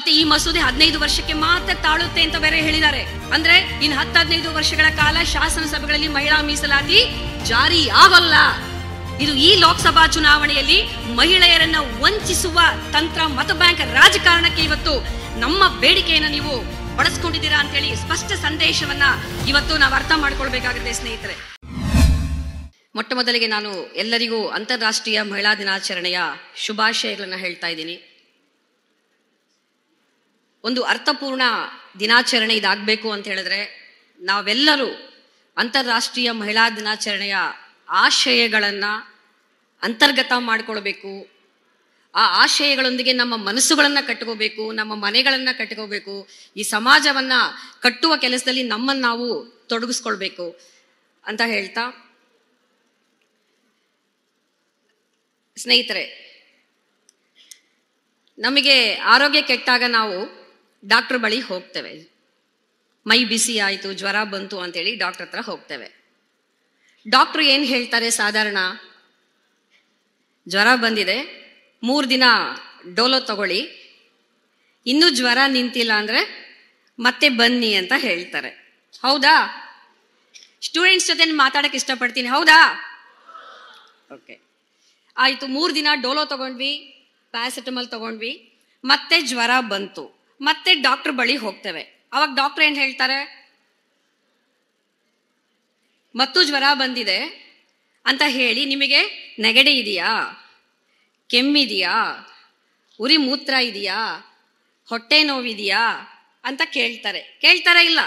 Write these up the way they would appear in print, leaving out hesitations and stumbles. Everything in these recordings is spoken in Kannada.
ಈ ಮಸೂದೆ 15 ವರ್ಷಕ್ಕೆ ಮಾತ್ರ ತಾಳುತ್ತೆ ಅಂತ ಬೇರೆ ಹೇಳಿದ್ದಾರೆ. ಅಂದ್ರೆ ಇನ್ನು 10-15 ವರ್ಷಗಳ ಕಾಲ ಶಾಸನಸಭೆಗಳಲ್ಲಿ ಮಹಿಳಾ ಮೀಸಲಾತಿ ಜಾರಿ ಆಗೋಲ್ಲ. ಇದು ಈ ಲೋಕಸಭಾ ಚುನಾವಣೆಯಲ್ಲಿ ಮಹಿಳೆಯರನ್ನ ವಂಚಿಸುವ ತಂತ್ರ, ಮತ ಬ್ಯಾಂಕ್ ರಾಜಕಾರಣಕ್ಕೆ ಇವತ್ತು ನಮ್ಮ ಬೇಡಿಕೆಯನ್ನು ನೀವು ಬಳಸ್ಕೊಂಡಿದ್ದೀರಾ ಅಂತ ಹೇಳಿ ಸ್ಪಷ್ಟ ಸಂದೇಶವನ್ನ ಇವತ್ತು ನಾವು ಅರ್ಥ ಮಾಡ್ಕೊಳ್ಬೇಕಾಗುತ್ತೆ ಸ್ನೇಹಿತರೆ. ಮೊಟ್ಟ ಮೊದಲಿಗೆ ನಾನು ಎಲ್ಲರಿಗೂ ಅಂತಾರಾಷ್ಟ್ರೀಯ ಮಹಿಳಾ ದಿನಾಚರಣೆಯ ಶುಭಾಶಯಗಳನ್ನ ಹೇಳ್ತಾ ಇದ್ದೀನಿ. ಒಂದು ಅರ್ಥಪೂರ್ಣ ದಿನಾಚರಣೆ ಇದಾಗಬೇಕು ಅಂತ ಹೇಳಿದ್ರೆ ನಾವೆಲ್ಲರೂ ಅಂತಾರಾಷ್ಟ್ರೀಯ ಮಹಿಳಾ ದಿನಾಚರಣೆಯ ಆಶಯಗಳನ್ನು ಅಂತರ್ಗತ ಮಾಡ್ಕೊಳ್ಬೇಕು. ಆ ಆಶಯಗಳೊಂದಿಗೆ ನಮ್ಮ ಮನಸ್ಸುಗಳನ್ನು ಕಟ್ಕೋಬೇಕು, ನಮ್ಮ ಮನೆಗಳನ್ನು ಕಟ್ಕೋಬೇಕು, ಈ ಸಮಾಜವನ್ನು ಕಟ್ಟುವ ಕೆಲಸದಲ್ಲಿ ನಮ್ಮನ್ನು ನಾವು ತೊಡಗಿಸ್ಕೊಳ್ಬೇಕು ಅಂತ ಹೇಳ್ತಾ, ಸ್ನೇಹಿತರೆ, ನಮಗೆ ಆರೋಗ್ಯ ಕೆಟ್ಟಾಗ ನಾವು ಡಾಕ್ಟರ್ ಬಳಿ ಹೋಗ್ತೇವೆ. ಮೈ ಬಿಸಿ ಆಯಿತು, ಜ್ವರ ಬಂತು ಅಂತೇಳಿ ಡಾಕ್ಟರ್ ಹತ್ರ ಹೋಗ್ತೇವೆ. ಡಾಕ್ಟ್ರು ಏನು ಹೇಳ್ತಾರೆ? ಸಾಧಾರಣ ಜ್ವರ ಬಂದಿದೆ, 3 ದಿನ ಡೋಲೋ ತಗೊಳ್ಳಿ, ಇನ್ನೂ ಜ್ವರ ನಿಂತಿಲ್ಲ ಅಂದರೆ ಮತ್ತೆ ಬನ್ನಿ ಅಂತ ಹೇಳ್ತಾರೆ. ಹೌದಾ? ಸ್ಟೂಡೆಂಟ್ಸ್ ಜೊತೆ ಮಾತಾಡಕ್ಕೆ ಇಷ್ಟಪಡ್ತೀನಿ. ಹೌದಾ? ಓಕೆ, ಆಯಿತು. 3 ದಿನ ಡೋಲೋ ತಗೊಂಡ್ವಿ, ಪ್ಯಾರಾಸಿಟಮಾಲ್ ತಗೊಂಡ್ವಿ, ಮತ್ತೆ ಜ್ವರ ಬಂತು, ಮತ್ತೆ ಡಾಕ್ಟರ್ ಬಳಿ ಹೋಗ್ತೇವೆ. ಅವಾಗ ಡಾಕ್ಟರ್ ಏನು ಹೇಳ್ತಾರೆ? ಮತ್ತು ಜ್ವರ ಬಂದಿದೆ ಅಂತ ಹೇಳಿ ನಿಮಗೆ ನೆಗಡಿ ಇದೆಯಾ, ಕೆಮ್ಮಿದೆಯಾ, ಉರಿ ಮೂತ್ರ ಇದೆಯಾ, ಹೊಟ್ಟೆ ನೋವಿದೆಯಾ ಅಂತ ಕೇಳ್ತಾರೆ ಇಲ್ಲ?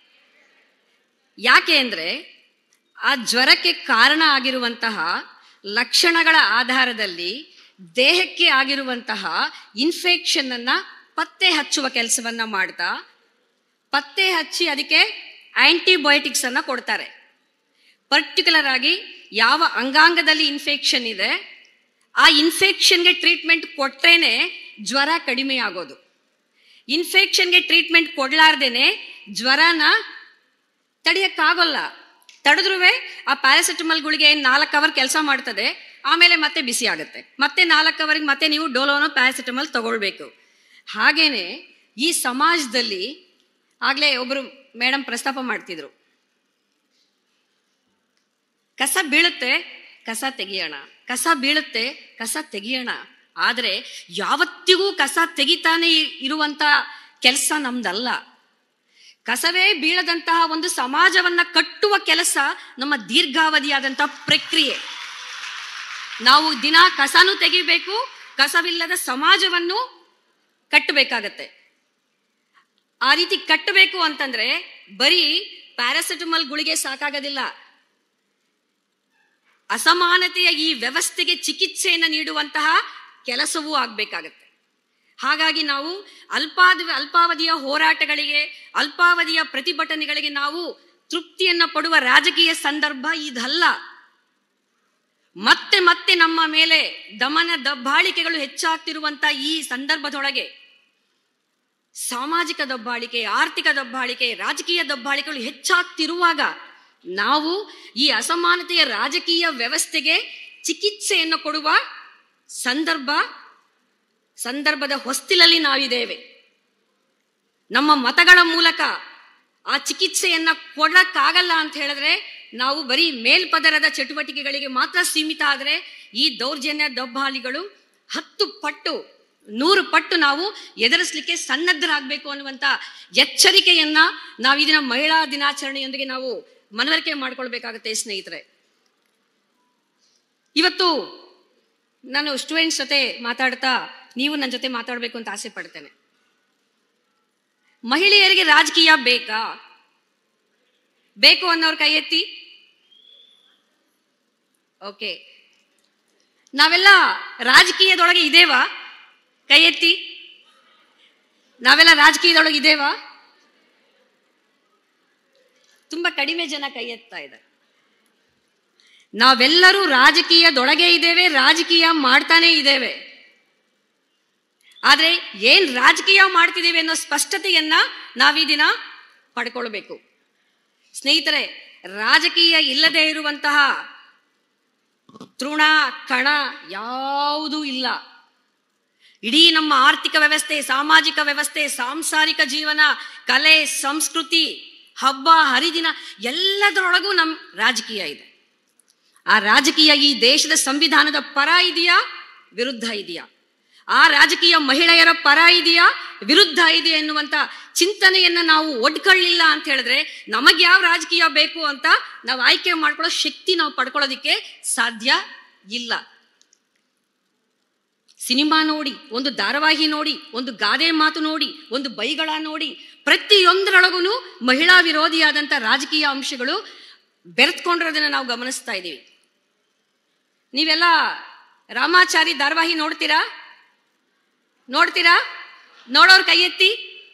ಯಾಕೆ ಅಂದರೆ ಆ ಜ್ವರಕ್ಕೆ ಕಾರಣ ಆಗಿರುವಂತಹ ಲಕ್ಷಣಗಳ ಆಧಾರದಲ್ಲಿ ದೇಹಕ್ಕೆ ಆಗಿರುವಂತಹ ಇನ್ಫೆಕ್ಷನ್ ಅನ್ನ ಪತ್ತೆ ಹಚ್ಚುವ ಕೆಲಸವನ್ನ ಮಾಡ್ತಾ, ಪತ್ತೆ ಹಚ್ಚಿ ಅದಕ್ಕೆ ಆಂಟಿಬಯೋಟಿಕ್ಸ್ ಅನ್ನ ಕೊಡ್ತಾರೆ. ಪರ್ಟಿಕ್ಯುಲರ್ ಆಗಿ ಯಾವ ಅಂಗಾಂಗದಲ್ಲಿ ಇನ್ಫೆಕ್ಷನ್ ಇದೆ ಆ ಇನ್ಫೆಕ್ಷನ್ಗೆ ಟ್ರೀಟ್ಮೆಂಟ್ ಕೊಟ್ರೇನೆ ಜ್ವರ ಕಡಿಮೆ ಆಗೋದು. ಇನ್ಫೆಕ್ಷನ್ಗೆ ಟ್ರೀಟ್ಮೆಂಟ್ ಕೊಡ್ಲಾರ್ದೇನೆ ಜ್ವರನ ತಡೆಯಕ್ಕಾಗೋಲ್ಲ. ತಡೆದ್ರೂ ಆ ಪ್ಯಾರಾಸಿಟಮಾಲ್ ಗುಳಿಗೆ 4 ಅವರ್ ಕೆಲಸ ಮಾಡ್ತದೆ, ಆಮೇಲೆ ಮತ್ತೆ ಬಿಸಿ ಆಗುತ್ತೆ, ಮತ್ತೆ 4 ಅವರ್ಗೆ ಮತ್ತೆ ನೀವು ಡೋಲೋನೋ ಪ್ಯಾರಾಸಿಟಮಾಲ್ ತಗೊಳ್ಬೇಕು. ಹಾಗೇನೆ ಈ ಸಮಾಜದಲ್ಲಿ ಆಗ್ಲೇ ಒಬ್ರು ಮೇಡಮ್ ಪ್ರಸ್ತಾಪ ಮಾಡ್ತಿದ್ರು, ಕಸ ಬೀಳುತ್ತೆ ಕಸ ತೆಗಿಯೋಣ, ಕಸ ಬೀಳುತ್ತೆ ಕಸ ತೆಗಿಯೋಣ. ಆದರೆ ಯಾವತ್ತಿಗೂ ಕಸ ತೆಗಿತಾನೆ ಇರುವಂತ ಕೆಲಸ ನಮ್ದಲ್ಲ. ಕಸವೇ ಬೀಳದಂತಹ ಒಂದು ಸಮಾಜವನ್ನ ಕಟ್ಟುವ ಕೆಲಸ ನಮ್ಮ ದೀರ್ಘಾವಧಿಯಾದಂತಹ ಪ್ರಕ್ರಿಯೆ. ನಾವು ದಿನ ಕಸನೂ ತೆಗಿಬೇಕು, ಕಸವಿಲ್ಲದ ಸಮಾಜವನ್ನು ಕಟ್ಟಬೇಕಾಗತ್ತೆ. ಆ ರೀತಿ ಕಟ್ಟಬೇಕು ಅಂತಂದ್ರೆ ಬರೀ ಪ್ಯಾರಾಸಿಟಮಾಲ್ ಗುಳಿಗೆ ಸಾಕಾಗೋದಿಲ್ಲ. ಅಸಮಾನತೆಯ ಈ ವ್ಯವಸ್ಥೆಗೆ ಚಿಕಿತ್ಸೆಯನ್ನು ನೀಡುವಂತಹ ಕೆಲಸವೂ ಆಗ್ಬೇಕಾಗತ್ತೆ. ಹಾಗಾಗಿ ನಾವು ಅಲ್ಪಾವಧಿಯ ಹೋರಾಟಗಳಿಗೆ, ಅಲ್ಪಾವಧಿಯ ಪ್ರತಿಭಟನೆಗಳಿಗೆ ನಾವು ತೃಪ್ತಿಯನ್ನ ಪಡುವ ರಾಜಕೀಯ ಸಂದರ್ಭ ಇದಲ್ಲ. ಮತ್ತೆ ಮತ್ತೆ ನಮ್ಮ ಮೇಲೆ ದಮನ ದಬ್ಬಾಳಿಕೆಗಳು ಹೆಚ್ಚಾಗ್ತಿರುವಂತ ಈ ಸಂದರ್ಭದೊಳಗೆ ಸಾಮಾಜಿಕ ದಬ್ಬಾಳಿಕೆ, ಆರ್ಥಿಕ ದಬ್ಬಾಳಿಕೆ, ರಾಜಕೀಯ ದಬ್ಬಾಳಿಕೆಗಳು ಹೆಚ್ಚಾಗ್ತಿರುವಾಗ ನಾವು ಈ ಅಸಮಾನತೆಯ ರಾಜಕೀಯ ವ್ಯವಸ್ಥೆಗೆ ಚಿಕಿತ್ಸೆಯನ್ನು ಕೊಡುವ ಸಂದರ್ಭದ ಹೊಸ್ತಿಲಲ್ಲಿ ನಾವಿದ್ದೇವೆ. ನಮ್ಮ ಮತಗಳ ಮೂಲಕ ಆ ಚಿಕಿತ್ಸೆಯನ್ನ ಕೊಡಕ್ಕಾಗಲ್ಲ ಅಂತ ಹೇಳಿದ್ರೆ ನಾವು ಬರೀ ಮೇಲ್ಪದರದ ಚಟುವಟಿಕೆಗಳಿಗೆ ಮಾತ್ರ ಸೀಮಿತ ಆದರೆ ಈ ದೌರ್ಜನ್ಯ ದಬ್ಬಾಳಿಗಳು 10 ಪಟ್ಟು 100 ಪಟ್ಟು ನಾವು ಎದುರಿಸಲಿಕ್ಕೆ ಸನ್ನದ್ಧರಾಗಬೇಕು ಅನ್ನುವಂಥ ಎಚ್ಚರಿಕೆಯನ್ನ ನಾವು ಇದನ್ನ ಮಹಿಳಾ ದಿನಾಚರಣೆಯೊಂದಿಗೆ ನಾವು ಮನವರಿಕೆ ಮಾಡ್ಕೊಳ್ಬೇಕಾಗತ್ತೆ ಸ್ನೇಹಿತರೆ. ಇವತ್ತು ನಾನು ಸ್ಟೂಡೆಂಟ್ಸ್ ಜೊತೆ ಮಾತಾಡ್ತಾ ನೀವು ನನ್ನ ಜೊತೆ ಮಾತಾಡಬೇಕು ಅಂತ ಆಸೆ ಪಡ್ತೇನೆ. ಮಹಿಳೆಯರಿಗೆ ರಾಜಕೀಯ ಬೇಕಾ? ಬೇಕು ಅನ್ನೋರು ಕೈ ಎತ್ತಿ. ಓಕೆ, ನಾವೆಲ್ಲ ರಾಜಕೀಯದೊಳಗೆ ಇದೇವಾ? ಕೈ ಎತ್ತಿ. ನಾವೆಲ್ಲ ರಾಜಕೀಯದೊಳಗೆ ಇದೇವಾ? ತುಂಬಾ ಕಡಿಮೆ ಜನ ಕೈ ಎತ್ತಾ ಇದ್ದಾರೆ. ನಾವೆಲ್ಲರೂ ರಾಜಕೀಯದೊಳಗೆ ಇದ್ದೇವೆ, ರಾಜಕೀಯ ಮಾಡ್ತಾನೆ ಇದ್ದೇವೆ. ಆದ್ರೆ ಏನ್ ರಾಜಕೀಯ ಮಾಡ್ತಿದ್ದೇವೆ ಅನ್ನೋ ಸ್ಪಷ್ಟತೆಯನ್ನ ನಾವೀ ದಿನ ಪಡ್ಕೊಳ್ಬೇಕು ಸ್ನೇಹಿತರೆ. ರಾಜಕೀಯ ಇಲ್ಲದೆ ಇರುವಂತಹ ತೃಣ ಕಣ ಯಾವುದೂ ಇಲ್ಲ. ಇಡೀ ನಮ್ಮ ಆರ್ಥಿಕ ವ್ಯವಸ್ಥೆ, ಸಾಮಾಜಿಕ ವ್ಯವಸ್ಥೆ, ಸಾಂಸಾರಿಕ ಜೀವನ, ಕಲೆ, ಸಂಸ್ಕೃತಿ, ಹಬ್ಬ ಹರಿದಿನ ಎಲ್ಲದರೊಳಗೂ ನಮ್ಮ ರಾಜಕೀಯ ಇದೆ. ಆ ರಾಜಕೀಯ ಈ ದೇಶದ ಸಂವಿಧಾನದ ಪರ ಇದೆಯಾ, ವಿರುದ್ಧ ಇದೆಯಾ? ಆ ರಾಜಕೀಯ ಮಹಿಳೆಯರ ಪರ ಇದೆಯಾ, ವಿರುದ್ಧ ಇದೆಯಾ ಎನ್ನುವಂತ ಚಿಂತನೆಯನ್ನ ನಾವು ಒಡ್ಕೊಳ್ಳಿಲ್ಲ ಅಂತ ಹೇಳಿದ್ರೆ ನಮಗೆ ಯಾವ ರಾಜಕೀಯ ಬೇಕು ಅಂತ ನಾವು ಆಯ್ಕೆ ಮಾಡ್ಕೊಳ್ಳೋ ಶಕ್ತಿ ನಾವು ಪಡ್ಕೊಳ್ಳೋದಿಕ್ಕೆ ಸಾಧ್ಯ ಇಲ್ಲ. ಸಿನಿಮಾ ನೋಡಿ, ಒಂದು ಧಾರಾವಾಹಿ ನೋಡಿ, ಒಂದು ಗಾದೆ ಮಾತು ನೋಡಿ, ಒಂದು ಬೈಗಳ ನೋಡಿ, ಪ್ರತಿಯೊಂದರೊಳಗೂ ಮಹಿಳಾ ವಿರೋಧಿಯಾದಂಥ ರಾಜಕೀಯ ಅಂಶಗಳು ಬೆರೆತ್ಕೊಂಡಿರೋದನ್ನ ನಾವು ಗಮನಿಸ್ತಾ ಇದ್ದೀವಿ. ನೀವೆಲ್ಲ ರಾಮಾಚಾರಿ ಧಾರಾವಾಹಿ ನೋಡ್ತೀರಾ? ನೋಡೋರ್ ಕೈ ಎತ್ತಿ.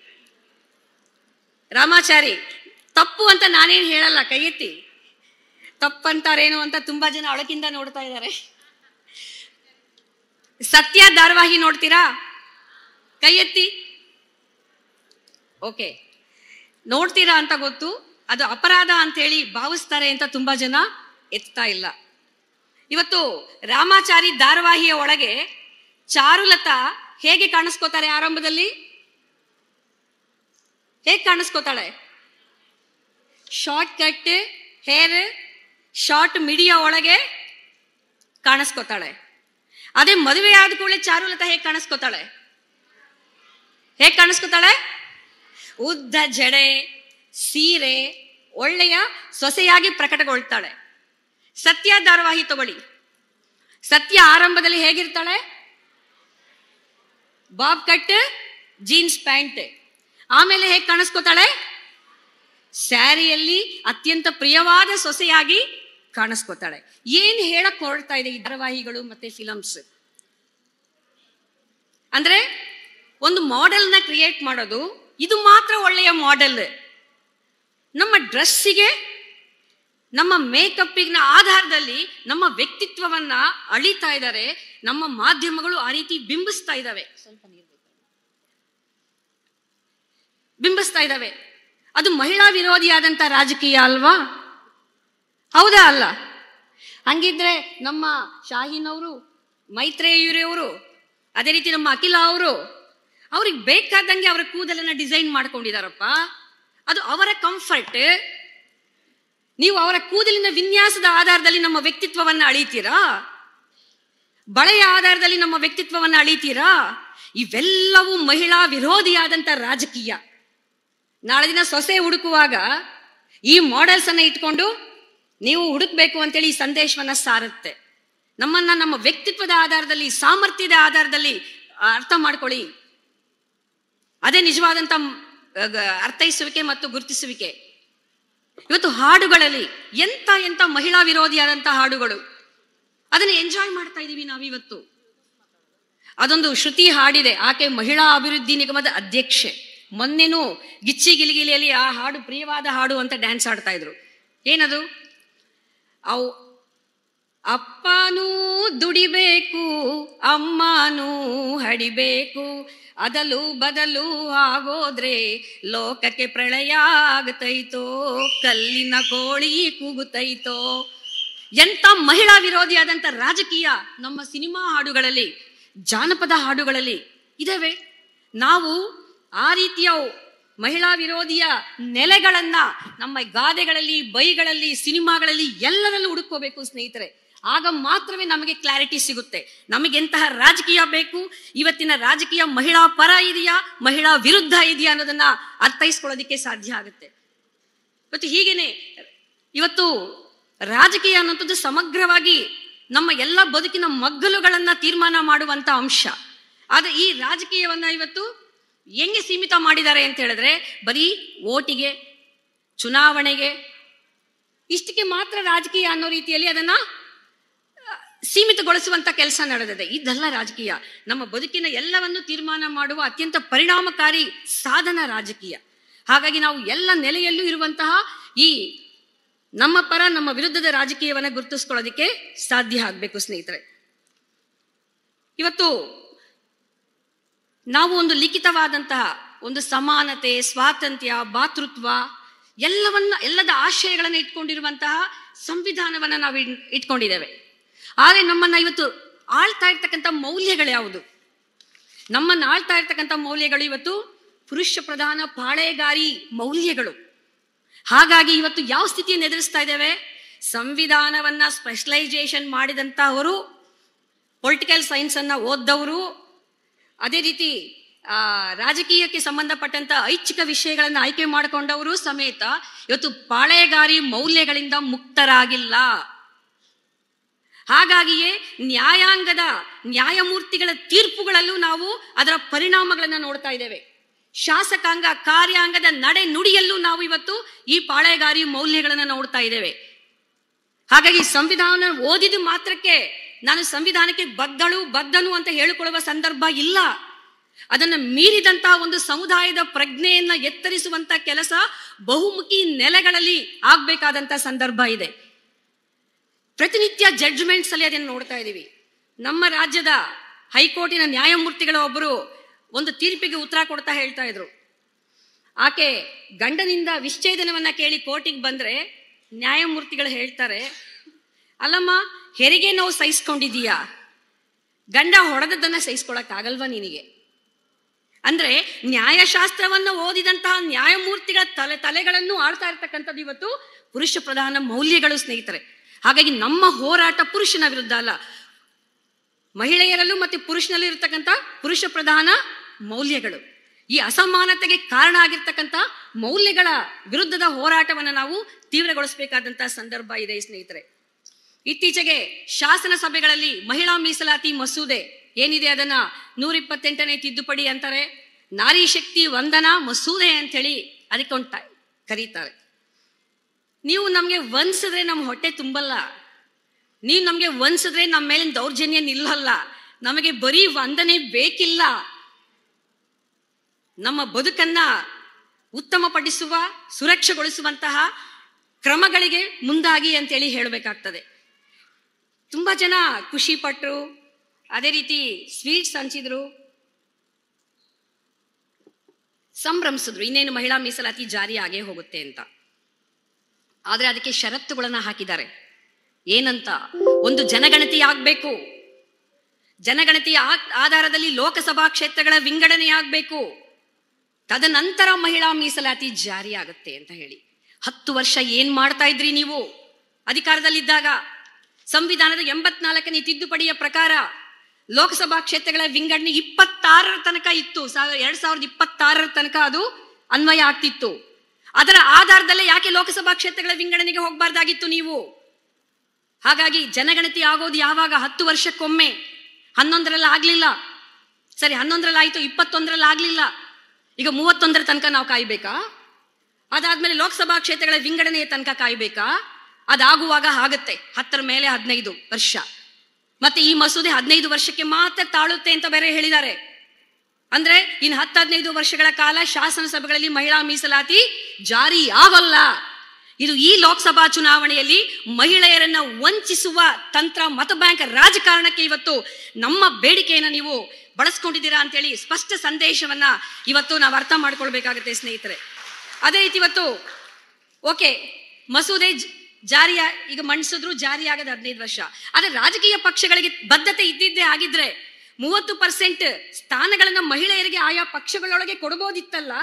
ರಾಮಾಚಾರಿ ತಪ್ಪು ಅಂತ ನಾನೇನು ಹೇಳಲ್ಲ, ಕೈ ಎತ್ತಿ. ತಪ್ಪಂತಾರೇನು ಅಂತ ತುಂಬಾ ಜನ ಅಳಕಿಂದ ನೋಡ್ತಾ ಇದ್ದಾರೆ. ಸತ್ಯ ಧಾರಾವಾಹಿ ನೋಡ್ತೀರಾ? ಕೈ ಎತ್ತಿ. ಓಕೆ, ನೋಡ್ತೀರಾ ಅಂತ ಗೊತ್ತು, ಅದು ಅಪರಾಧ ಅಂತ ಹೇಳಿ ಭಾವಿಸ್ತಾರೆ ಅಂತ ತುಂಬಾ ಜನ ಎತ್ತಾ ಇಲ್ಲ. ಇವತ್ತು ರಾಮಾಚಾರಿ ಧಾರಾವಾಹಿಯ ಒಳಗೆ ಚಾರುಲತಾ ಹೇಗೆ ಕಾಣಿಸ್ಕೋತಾರೆ? ಆರಂಭದಲ್ಲಿ ಹೇಗೆ ಕಾಣಿಸ್ಕೋತಾಳೆ? ಶಾರ್ಟ್ ಕಟ್ ಹೇರ್, ಶಾರ್ಟ್ ಮಿಡಿಯ ಒಳಗೆ ಕಾಣಿಸ್ಕೋತಾಳೆ. ಅದೇ ಮದುವೆ ಆದ ಕೂಡಲೇ ಚಾರುಲತಾ ಹೇಗೆ ಕಾಣಿಸ್ಕೋತಾಳೆ? ಉದ್ದ ಜಡೆ, ಸೀರೆ, ಒಳ್ಳೆಯ ಸೊಸೆಯಾಗಿ ಪ್ರಕಟಗೊಳ್ತಾಳೆ. ಸತ್ಯ ಧಾರಾವಾಹಿ ತಗೊಳ್ಳಿ. ಸತ್ಯ ಆರಂಭದಲ್ಲಿ ಹೇಗಿರ್ತಾಳೆ? Bob cut, jeans pant. ಆಮೇಲೆ ಹೇಗೆ ಕಾಣಿಸ್ಕೋತಾಳೆ? ಸ್ಯಾರಿಯಲ್ಲಿ ಅತ್ಯಂತ ಪ್ರಿಯವಾದ ಸೊಸೆಯಾಗಿ ಕಾಣಿಸ್ಕೋತಾಳೆ. ಏನ್ ಹೇಳಕ್ ಹೊರಡ್ತಾ ಇದೆ ಈ ಧಾರಾವಾಹಿಗಳು ಮತ್ತೆ ಫಿಲಮ್ಸ್ ಅಂದ್ರೆ, ಒಂದು ಮಾಡೆಲ್ನ ಕ್ರಿಯೇಟ್ ಮಾಡೋದು, ಇದು ಮಾತ್ರ ಒಳ್ಳೆಯ ಮಾಡೆಲ್. ನಮ್ಮ ಡ್ರೆಸ್ಸಿಗೆ, ನಮ್ಮ ಮೇಕಪ್ಪಿನ ಆಧಾರದಲ್ಲಿ ನಮ್ಮ ವ್ಯಕ್ತಿತ್ವವನ್ನ ಅಳಿತಾ ಇದ್ದಾರೆ. ನಮ್ಮ ಮಾಧ್ಯಮಗಳು ಆ ರೀತಿ ಬಿಂಬಿಸ್ತಾ ಇದ್ದಾವೆ. ಅದು ಮಹಿಳಾ ವಿರೋಧಿಯಾದಂಥ ರಾಜಕೀಯ ಅಲ್ವಾ? ಹೌದಾ ಅಲ್ಲ? ಹಂಗಿದ್ರೆ ನಮ್ಮ ಶಾಹೀನ್ ಅವರು, ಮೈತ್ರೇಯವರು, ಅದೇ ರೀತಿ ನಮ್ಮ ಅಖಿಲ ಅವರು, ಅವ್ರಿಗೆ ಬೇಕಾದಂಗೆ ಅವರ ಕೂದಲನ್ನ ಡಿಸೈನ್ ಮಾಡ್ಕೊಂಡಿದಾರಪ್ಪ. ಅದು ಅವರ ಕಂಫರ್ಟ್. ನೀವು ಅವರ ಕೂದಲಿನ ವಿನ್ಯಾಸದ ಆಧಾರದಲ್ಲಿ ನಮ್ಮ ವ್ಯಕ್ತಿತ್ವವನ್ನ ಅಳಿತೀರಾ? ಬಳೆಯ ಆಧಾರದಲ್ಲಿ ನಮ್ಮ ವ್ಯಕ್ತಿತ್ವವನ್ನ ಅಳಿತೀರಾ? ಇವೆಲ್ಲವೂ ಮಹಿಳಾ ವಿರೋಧಿಯಾದಂಥ ರಾಜಕೀಯ. ನಾಳೆ ದಿನ ಸೊಸೆ ಹುಡುಕುವಾಗ ಈ ಮಾಡೆಲ್ಸ್ ಅನ್ನ ಇಟ್ಕೊಂಡು ನೀವು ಹುಡುಕ್ಬೇಕು ಅಂತೇಳಿ ಈ ಸಂದೇಶವನ್ನ ಸಾರುತ್ತೆ. ನಮ್ಮನ್ನ ನಮ್ಮ ವ್ಯಕ್ತಿತ್ವದ ಆಧಾರದಲ್ಲಿ, ಸಾಮರ್ಥ್ಯದ ಆಧಾರದಲ್ಲಿ ಅರ್ಥ ಮಾಡ್ಕೊಳ್ಳಿ. ಅದೇ ನಿಜವಾದಂತ ಅರ್ಥೈಸುವಿಕೆ ಮತ್ತು ಗುರುತಿಸುವಿಕೆ. ಇವತ್ತು ಹಾಡುಗಳಲ್ಲಿ ಎಂತ ಮಹಿಳಾ ವಿರೋಧಿಯಾದಂಥ ಹಾಡುಗಳು, ಅದನ್ನ ಎಂಜಾಯ್ ಮಾಡ್ತಾ ಇದೀವಿ ನಾವಿವತ್ತು. ಅದೊಂದು ಶ್ರುತಿ ಹಾಡಿದೆ, ಆಕೆ ಮಹಿಳಾ ಅಭಿವೃದ್ಧಿ ನಿಗಮದ ಅಧ್ಯಕ್ಷೆ. ಮೊನ್ನೆನೂ ಗಿಚ್ಚಿ ಗಿಲಿಗಿಲಿಯಲ್ಲಿ ಆ ಹಾಡು ಪ್ರಿಯವಾದ ಹಾಡು ಅಂತ ಡ್ಯಾನ್ಸ್ ಆಡ್ತಾ ಇದ್ರು. ಏನದು? ಅಪ್ಪನೂ ದುಡಿಬೇಕು, ಅಮ್ಮನೂ ಹಡಿಬೇಕು, ಅದಲು ಬದಲು ಆಗೋದ್ರೆ ಲೋಕಕ್ಕೆ ಪ್ರಳಯ ಆಗತೈತೋ, ಕಲ್ಲಿನ ಕೋಳಿ ಕೂಗುತ್ತೈತೋ. ಎಂತ ಮಹಿಳಾ ವಿರೋಧಿಯಾದಂಥ ರಾಜಕೀಯ ನಮ್ಮ ಸಿನಿಮಾ ಹಾಡುಗಳಲ್ಲಿ, ಜಾನಪದ ಹಾಡುಗಳಲ್ಲಿ ಇದಾವೆ. ನಾವು ಆ ರೀತಿಯ ಮಹಿಳಾ ವಿರೋಧಿಯ ನೆಲೆಗಳನ್ನ ನಮ್ಮ ಗಾದೆಗಳಲ್ಲಿ, ಬೈಗಳಲ್ಲಿ, ಸಿನಿಮಾಗಳಲ್ಲಿ ಎಲ್ಲದಲ್ಲೂ ಹುಡುಕೋಬೇಕು ಸ್ನೇಹಿತರೆ. ಆಗ ಮಾತ್ರವೇ ನಮಗೆ ಕ್ಲಾರಿಟಿ ಸಿಗುತ್ತೆ. ನಮಗೆಂತಹ ರಾಜಕೀಯ ಬೇಕು, ಇವತ್ತಿನ ರಾಜಕೀಯ ಮಹಿಳಾ ಪರ ಇದೆಯಾ, ಮಹಿಳಾ ವಿರುದ್ಧ ಇದೆಯಾ ಅನ್ನೋದನ್ನ ಅರ್ಥೈಸ್ಕೊಳ್ಳೋದಿಕ್ಕೆ ಸಾಧ್ಯ ಆಗುತ್ತೆ. ಮತ್ತು ಹೀಗೇನೆ ಇವತ್ತು ರಾಜಕೀಯ ಅನ್ನೋಂಥದ್ದು ಸಮಗ್ರವಾಗಿ ನಮ್ಮ ಎಲ್ಲ ಬದುಕಿನ ಮಗ್ಗಲುಗಳನ್ನ ತೀರ್ಮಾನ ಮಾಡುವಂತ ಅಂಶ. ಆದ್ರೆ ಈ ರಾಜಕೀಯವನ್ನ ಇವತ್ತು ಹೆಂಗೆ ಸೀಮಿತ ಮಾಡಿದ್ದಾರೆ ಅಂತ ಹೇಳಿದ್ರೆ, ಬರೀ ಓಟಿಗೆ, ಚುನಾವಣೆಗೆ, ಇಷ್ಟಕ್ಕೆ ಮಾತ್ರ ರಾಜಕೀಯ ಅನ್ನೋ ರೀತಿಯಲ್ಲಿ ಅದನ್ನ ಸೀಮಿತಗೊಳಿಸುವಂತ ಕೆಲಸ ನಡೆದಿದೆ. ಇದೆಲ್ಲ ರಾಜಕೀಯ. ನಮ್ಮ ಬದುಕಿನ ಎಲ್ಲವನ್ನು ತೀರ್ಮಾನ ಮಾಡುವ ಅತ್ಯಂತ ಪರಿಣಾಮಕಾರಿ ಸಾಧನ ರಾಜಕೀಯ. ಹಾಗಾಗಿ ನಾವು ಎಲ್ಲ ನೆಲೆಯಲ್ಲೂ ಇರುವಂತಹ ಈ ನಮ್ಮ ಪರ, ನಮ್ಮ ವಿರುದ್ಧದ ರಾಜಕೀಯವನ್ನ ಗುರುತಿಸ್ಕೊಳ್ಳೋದಿಕ್ಕೆ ಸಾಧ್ಯ ಆಗ್ಬೇಕು ಸ್ನೇಹಿತರೆ. ಇವತ್ತು ನಾವು ಒಂದು ಲಿಖಿತವಾದಂತಹ ಒಂದು ಸಮಾನತೆ, ಸ್ವಾತಂತ್ರ್ಯ, ಭಾತೃತ್ವ ಎಲ್ಲದ ಆಶಯಗಳನ್ನು ಇಟ್ಕೊಂಡಿರುವಂತಹ ಸಂವಿಧಾನವನ್ನ ನಾವು ಇಟ್ಕೊಂಡಿದ್ದೇವೆ. ಆದರೆ ನಮ್ಮನ್ನ ಇವತ್ತು ಆಳ್ತಾ ಇರ್ತಕ್ಕಂಥ ಮೌಲ್ಯಗಳು ಯಾವುದು? ನಮ್ಮನ್ನು ಆಳ್ತಾ ಇರ್ತಕ್ಕಂಥ ಮೌಲ್ಯಗಳು ಇವತ್ತು ಪುರುಷ ಪ್ರಧಾನ ಪಾಳೆಗಾರಿ ಮೌಲ್ಯಗಳು. ಹಾಗಾಗಿ ಇವತ್ತು ಯಾವ ಸ್ಥಿತಿಯನ್ನು ಎದುರಿಸ್ತಾ ಇದ್ದೇವೆ? ಸಂವಿಧಾನವನ್ನ ಸ್ಪೆಷಲೈಸೇಷನ್ ಮಾಡಿದಂತಹವರು, ಪೊಲಿಟಿಕಲ್ ಸೈನ್ಸ್ ಅನ್ನ ಓದ್ದವರು, ಅದೇ ರೀತಿ ರಾಜಕೀಯಕ್ಕೆ ಸಂಬಂಧಪಟ್ಟಂತ ಐಚ್ಛಿಕ ವಿಷಯಗಳನ್ನು ಆಯ್ಕೆ ಮಾಡಿಕೊಂಡವರು ಸಮೇತ ಇವತ್ತು ಪಾಳೆಗಾರಿ ಮೌಲ್ಯಗಳಿಂದ ಮುಕ್ತರಾಗಿಲ್ಲ. ಹಾಗಾಗಿಯೇ ನ್ಯಾಯಮೂರ್ತಿಗಳ ತೀರ್ಪುಗಳಲ್ಲೂ ನಾವು ಅದರ ಪರಿಣಾಮಗಳನ್ನು ನೋಡ್ತಾ ಇದ್ದೇವೆ. ಶಾಸಕಾಂಗ ಕಾರ್ಯಾಂಗದ ನಡೆ ನುಡಿಯಲ್ಲೂ ನಾವು ಇವತ್ತು ಈ ಪಾಳೆಗಾರಿ ಮೌಲ್ಯಗಳನ್ನು ನೋಡ್ತಾ ಇದ್ದೇವೆ. ಹಾಗಾಗಿ ಸಂವಿಧಾನ ಓದಿದ ಮಾತ್ರಕ್ಕೆ ನಾನು ಸಂವಿಧಾನಕ್ಕೆ ಬದ್ಧನು ಅಂತ ಹೇಳಿಕೊಳ್ಳುವ ಸಂದರ್ಭ ಇಲ್ಲ. ಅದನ್ನು ಮೀರಿದಂತಹ ಒಂದು ಸಮುದಾಯದ ಪ್ರಜ್ಞೆಯನ್ನ ಎತ್ತರಿಸುವಂತ ಕೆಲಸ ಬಹುಮುಖಿ ನೆಲೆಗಳಲ್ಲಿ ಆಗ್ಬೇಕಾದಂತ ಸಂದರ್ಭ ಇದೆ. ಪ್ರತಿನಿತ್ಯ ಜಡ್ಜ್ಮೆಂಟ್ಸ್ ಅಲ್ಲಿ ಅದನ್ನು ನೋಡ್ತಾ ಇದ್ದೀವಿ. ನಮ್ಮ ರಾಜ್ಯದ ಹೈಕೋರ್ಟಿನ ನ್ಯಾಯಮೂರ್ತಿಗಳ ಒಬ್ಬರು ಒಂದು ತೀರ್ಪಿಗೆ ಉತ್ತರ ಕೊಡ್ತಾ ಹೇಳ್ತಾ ಇದ್ರು. ಆಕೆ ಗಂಡನಿಂದ ವಿಚ್ಛೇದನವನ್ನ ಕೇಳಿ ಕೋರ್ಟಿಗೆ ಬಂದ್ರೆ ನ್ಯಾಯಮೂರ್ತಿಗಳು ಹೇಳ್ತಾರೆ, ಅಲ್ಲಮ್ಮ ಹೆರಿಗೆ ನೋವು ಸಹಿಸ್ಕೊಂಡಿದೀಯಾ, ಗಂಡ ಹೊಡೆದದ್ದನ್ನ ಸಹಿಸ್ಕೊಳಕ್ ಆಗಲ್ವಾ ನಿನಗೆ? ಅಂದ್ರೆ ನ್ಯಾಯಶಾಸ್ತ್ರವನ್ನ ಓದಿದಂತಹ ನ್ಯಾಯಮೂರ್ತಿಗಳ ತಲೆಗಳನ್ನು ಆಳ್ತಾ ಇರ್ತಕ್ಕಂಥದ್ದು ಇವತ್ತು ಪುರುಷ ಪ್ರಧಾನ ಮೌಲ್ಯಗಳು ಸ್ನೇಹಿತರೆ. ಹಾಗಾಗಿ ನಮ್ಮ ಹೋರಾಟ ಪುರುಷನ ವಿರುದ್ಧ ಅಲ್ಲ, ಮಹಿಳೆಯರಲ್ಲೂ ಮತ್ತೆ ಪುರುಷನಲ್ಲೂ ಇರತಕ್ಕಂಥ ಪುರುಷ ಪ್ರಧಾನ ಮೌಲ್ಯಗಳು, ಈ ಅಸಮಾನತೆಗೆ ಕಾರಣ ಆಗಿರ್ತಕ್ಕಂಥ ಮೌಲ್ಯಗಳ ವಿರುದ್ಧದ ಹೋರಾಟವನ್ನು ನಾವು ತೀವ್ರಗೊಳಿಸಬೇಕಾದಂತಹ ಸಂದರ್ಭ ಇದೆ ಸ್ನೇಹಿತರೆ. ಇತ್ತೀಚೆಗೆ ಶಾಸನ ಸಭೆಗಳಲ್ಲಿ ಮಹಿಳಾ ಮೀಸಲಾತಿ ಮಸೂದೆ ಏನಿದೆ ಅದನ್ನ 128ನೇ ತಿದ್ದುಪಡಿ ಅಂತಾರೆ. ನಾರಿ ಶಕ್ತಿ ವಂದನಾ ಮಸೂದೆ ಅಂತ ಹೇಳಿ ಅದಕ್ಕೊಂದು ಕರೀತಾರೆ. ನೀವು ನಮ್ಗೆ ವಂಚಿಸಿದ್ರೆ ನಮ್ಮ ಹೊಟ್ಟೆ ತುಂಬಲ್ಲ, ನೀವು ನಮ್ಗೆ ವಂಚಿಸಿದ್ರೆ ನಮ್ಮ ಮೇಲಿನ ದೌರ್ಜನ್ಯ ನಿಲ್ಲಲ್ಲ, ನಮಗೆ ಬರೀ ವಂದನೆ ಬೇಕಿಲ್ಲ, ನಮ್ಮ ಬದುಕನ್ನ ಉತ್ತಮಪಡಿಸುವ ಸುರಕ್ಷೆಗೊಳಿಸುವಂತಹ ಕ್ರಮಗಳಿಗೆ ಮುಂದಾಗಿ ಅಂತೇಳಿ ಹೇಳಬೇಕಾಗ್ತದೆ. ತುಂಬಾ ಜನ ಖುಷಿ ಪಟ್ರು, ಅದೇ ರೀತಿ ಸ್ವೀಟ್ಸ್ ಹಂಚಿದ್ರು, ಸಂಭ್ರಮಿಸಿದ್ರು, ಇನ್ನೇನು ಮಹಿಳಾ ಮೀಸಲಾತಿ ಜಾರಿ ಆಗೇ ಹೋಗುತ್ತೆ ಅಂತ. ಆದ್ರೆ ಅದಕ್ಕೆ ಷರತ್ತುಗಳನ್ನ ಹಾಕಿದ್ದಾರೆ. ಏನಂತ? ಒಂದು ಜನಗಣತಿ ಆಗ್ಬೇಕು, ಜನಗಣತಿಯ ಆಧಾರದಲ್ಲಿ ಲೋಕಸಭಾ ಕ್ಷೇತ್ರಗಳ ವಿಂಗಡಣೆ ಆಗ್ಬೇಕು, ತದನಂತರ ಮಹಿಳಾ ಮೀಸಲಾತಿ ಜಾರಿ ಆಗುತ್ತೆ ಅಂತ ಹೇಳಿ. 10 ವರ್ಷ ಏನ್ ಮಾಡ್ತಾ ಇದ್ರಿ ನೀವು ಅಧಿಕಾರದಲ್ಲಿದ್ದಾಗ? ಸಂವಿಧಾನದ 84ನೇ ತಿದ್ದುಪಡಿಯ ಪ್ರಕಾರ ಲೋಕಸಭಾ ಕ್ಷೇತ್ರಗಳ ವಿಂಗಡಣೆ 26ರ ತನಕ ಇತ್ತು. 2026ರ ತನಕ ಅದು ಅನ್ವಯ ಆಗ್ತಿತ್ತು. ಅದರ ಆಧಾರದಲ್ಲೇ ಯಾಕೆ ಲೋಕಸಭಾ ಕ್ಷೇತ್ರಗಳ ವಿಂಗಡಣೆಗೆ ಹೋಗಬಾರ್ದಾಗಿತ್ತು ನೀವು? ಹಾಗಾಗಿ ಜನಗಣತಿ ಆಗೋದು ಯಾವಾಗ? 10 ವರ್ಷಕ್ಕೊಮ್ಮೆ. 11ರಲ್ಲಿ ಆಗ್ಲಿಲ್ಲ, ಸರಿ 11ರಲ್ಲಿ ಆಯ್ತು, 21ರಲ್ಲಿ ಆಗ್ಲಿಲ್ಲ, ಈಗ 31ರ ತನಕ ನಾವು ಕಾಯ್ಬೇಕಾ? ಅದಾದ್ಮೇಲೆ ಲೋಕಸಭಾ ಕ್ಷೇತ್ರಗಳ ವಿಂಗಡಣೆಯ ತನಕ ಕಾಯ್ಬೇಕಾ? ಅದಾಗುವಾಗ ಆಗತ್ತೆ 10ರ ಮೇಲೆ 15 ವರ್ಷ. ಮತ್ತೆ ಈ ಮಸೂದೆ 15 ವರ್ಷಕ್ಕೆ ಮಾತ್ರ ತಾಳುತ್ತೆ ಅಂತ ಬೇರೆ ಹೇಳಿದ್ದಾರೆ. ಅಂದ್ರೆ ಇನ್ನು 10-15 ವರ್ಷಗಳ ಕಾಲ ಶಾಸನ ಸಭೆಗಳಲ್ಲಿ ಮಹಿಳಾ ಮೀಸಲಾತಿ ಜಾರಿ ಆಗಲ್ಲ. ಇದು ಈ ಲೋಕಸಭಾ ಚುನಾವಣೆಯಲ್ಲಿ ಮಹಿಳೆಯರನ್ನ ವಂಚಿಸುವ ತಂತ್ರ, ಮತ ಬ್ಯಾಂಕ್ ರಾಜಕಾರಣಕ್ಕೆ ಇವತ್ತು ನಮ್ಮ ಬೇಡಿಕೆಯನ್ನ ನೀವು ಬಳಸ್ಕೊಂಡಿದ್ದೀರಾ ಅಂತೇಳಿ ಸ್ಪಷ್ಟ ಸಂದೇಶವನ್ನ ಇವತ್ತು ನಾವು ಅರ್ಥ ಮಾಡ್ಕೊಳ್ಬೇಕಾಗತ್ತೆ ಸ್ನೇಹಿತರೆ. ಅದೇ ರೀತಿ ಇವತ್ತು ಓಕೆ ಮಸೂದೆ ಜಾರಿಯ ಈಗ ಮಂಡಿಸಿದ್ರು, ಜಾರಿ ಆಗದ 15 ವರ್ಷ. ಆದ್ರೆ ರಾಜಕೀಯ ಪಕ್ಷಗಳಿಗೆ ಬದ್ಧತೆ ಇದ್ದಿದ್ದೇ ಆಗಿದ್ರೆ 30% ಸ್ಥಾನಗಳನ್ನ ಮಹಿಳೆಯರಿಗೆ ಆಯಾ ಪಕ್ಷಗಳೊಳಗೆ ಕೊಡಬಹುದಿತ್ತಲ್ಲ.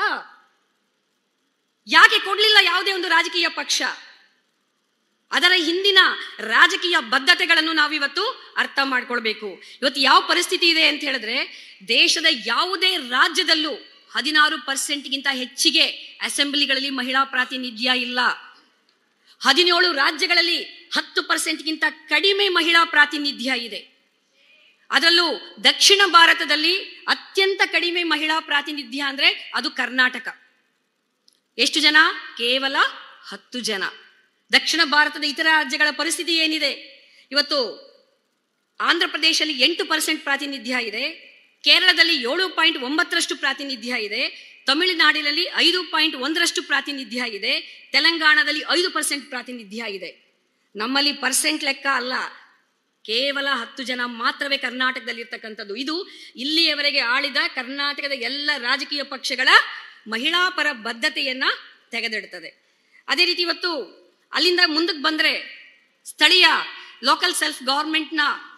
ಯಾಕೆ ಕೊಡ್ಲಿಲ್ಲ ಯಾವುದೇ ಒಂದು ರಾಜಕೀಯ ಪಕ್ಷ? ಅದರ ಹಿಂದಿನ ರಾಜಕೀಯ ಬದ್ಧತೆಗಳನ್ನು ನಾವಿವತ್ತು ಅರ್ಥ ಮಾಡ್ಕೊಳ್ಬೇಕು. ಇವತ್ತು ಯಾವ ಪರಿಸ್ಥಿತಿ ಇದೆ ಅಂತ ಹೇಳಿದ್ರೆ, ದೇಶದ ಯಾವುದೇ ರಾಜ್ಯದಲ್ಲೂ 16%ಗಿಂತ ಹೆಚ್ಚಿಗೆ ಅಸೆಂಬ್ಲಿಗಳಲ್ಲಿ ಮಹಿಳಾ ಪ್ರಾತಿನಿಧ್ಯ ಇಲ್ಲ. 17 ರಾಜ್ಯಗಳಲ್ಲಿ 10%ಗಿಂತ ಕಡಿಮೆ ಮಹಿಳಾ ಪ್ರಾತಿನಿಧ್ಯ ಇದೆ. ಅದರಲ್ಲೂ ದಕ್ಷಿಣ ಭಾರತದಲ್ಲಿ ಅತ್ಯಂತ ಕಡಿಮೆ ಮಹಿಳಾ ಪ್ರಾತಿನಿಧ್ಯ ಅಂದ್ರೆ ಅದು ಕರ್ನಾಟಕ. ಎಷ್ಟು ಜನ? ಕೇವಲ 10 ಜನ. ದಕ್ಷಿಣ ಭಾರತದ ಇತರ ರಾಜ್ಯಗಳ ಪರಿಸ್ಥಿತಿ ಏನಿದೆ? ಇವತ್ತು ಆಂಧ್ರ ಪ್ರದೇಶದಲ್ಲಿ 8% ಪ್ರಾತಿನಿಧ್ಯ ಇದೆ, ಕೇರಳದಲ್ಲಿ 7.9ರಷ್ಟು ಪ್ರಾತಿನಿಧ್ಯ ಇದೆ, ತಮಿಳುನಾಡಿನಲ್ಲಿ 5.1ರಷ್ಟು ಪ್ರಾತಿನಿಧ್ಯ ಇದೆ, ತೆಲಂಗಾಣದಲ್ಲಿ 5% ಪ್ರಾತಿನಿಧ್ಯ ಇದೆ. ನಮ್ಮಲ್ಲಿ ಪರ್ಸೆಂಟ್ ಲೆಕ್ಕ ಅಲ್ಲ, ಕೇವಲ 10 ಜನ ಮಾತ್ರವೇ ಕರ್ನಾಟಕದಲ್ಲಿ ಇರ್ತಕ್ಕಂಥದ್ದು. ಇದು ಇಲ್ಲಿಯವರೆಗೆ ಆಳಿದ ಕರ್ನಾಟಕದ ಎಲ್ಲ ರಾಜಕೀಯ ಪಕ್ಷಗಳ ಮಹಿಳಾ ಪರ ಬದ್ಧತೆಯನ್ನ ತೆಗೆದಿಡ್ತದೆ. ಅದೇ ರೀತಿ ಇವತ್ತು ಅಲ್ಲಿಂದ ಮುಂದಕ್ಕೆ ಬಂದ್ರೆ ಸ್ಥಳೀಯ ಲೋಕಲ್ ಸೆಲ್ಫ್ ಗವರ್ಮೆಂಟ್ನ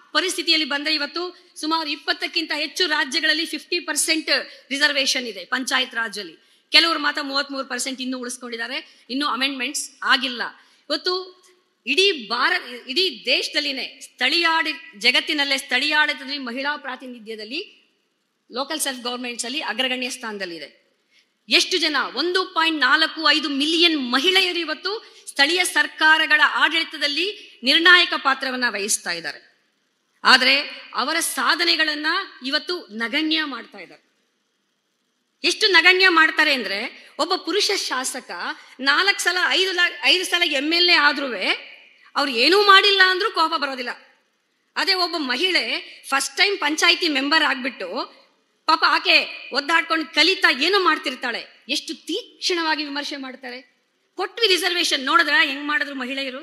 ಪರಿಸ್ಥಿತಿಯಲ್ಲಿ ಬಂದ್ರೆ ಇವತ್ತು ಸುಮಾರು 20ಕ್ಕಿಂತ ಹೆಚ್ಚು ರಾಜ್ಯಗಳಲ್ಲಿ 50% ರಿಸರ್ವೇಶನ್ ಇದೆ ಪಂಚಾಯತ್ ರಾಜಲ್ಲಿ. ಕೆಲವರು ಮಾತ್ರ 33% ಇನ್ನೂ ಉಳಿಸ್ಕೊಂಡಿದ್ದಾರೆ, ಇನ್ನೂ ಅಮೆಂಡ್ಮೆಂಟ್ಸ್ ಆಗಿಲ್ಲ. ಇವತ್ತು ಇಡೀ ದೇಶದಲ್ಲಿನೇ ಜಗತ್ತಿನಲ್ಲೇ ಸ್ಥಳೀಯಾಡಳಿತದಲ್ಲಿ ಮಹಿಳಾ ಪ್ರಾತಿನಿಧ್ಯದಲ್ಲಿ ಲೋಕಲ್ ಸೆಲ್ಫ್ ಗವರ್ಮೆಂಟ್ಸ್ ಅಲ್ಲಿ ಅಗ್ರಗಣ್ಯ ಸ್ಥಾನದಲ್ಲಿದೆ. ಎಷ್ಟು ಜನ? 1.45 ಮಿಲಿಯನ್ ಮಹಿಳೆಯರು ಇವತ್ತು ಸ್ಥಳೀಯ ಸರ್ಕಾರಗಳ ಆಡಳಿತದಲ್ಲಿ ನಿರ್ಣಾಯಕ ಪಾತ್ರವನ್ನ ವಹಿಸ್ತಾ ಇದ್ದಾರೆ. ಆದರೆ ಅವರ ಸಾಧನೆಗಳನ್ನ ಇವತ್ತು ನಗಣ್ಯ ಮಾಡ್ತಾ ಇದ್ದಾರೆ. ಎಷ್ಟು ನಗಣ್ಯ ಮಾಡ್ತಾರೆ ಅಂದ್ರೆ, ಒಬ್ಬ ಪುರುಷ ಶಾಸಕ 4 ಸಲ 5 ಸಲ MLA ಆದ್ರೂ ಅವ್ರು ಏನೂ ಮಾಡಿಲ್ಲ ಅಂದ್ರೂ ಕೋಪ ಬರೋದಿಲ್ಲ. ಅದೇ ಒಬ್ಬ ಮಹಿಳೆ ಫಸ್ಟ್ ಟೈಮ್ ಪಂಚಾಯಿತಿ ಮೆಂಬರ್ ಆಗ್ಬಿಟ್ಟು ಪಾಪ ಆಕೆ ಒದ್ದಾಡ್ಕೊಂಡು ಕಲಿತಾ ಏನೋ ಮಾಡ್ತಿರ್ತಾಳೆ, ಎಷ್ಟು ತೀಕ್ಷ್ಣವಾಗಿ ವಿಮರ್ಶೆ ಮಾಡ್ತಾರೆ. ಕೊಟ್ವಿ ರಿಸರ್ವೇಶನ್, ನೋಡಿದ್ರ ಹೆಂಗ್ ಮಾಡಿದ್ರು ಮಹಿಳೆಯರು.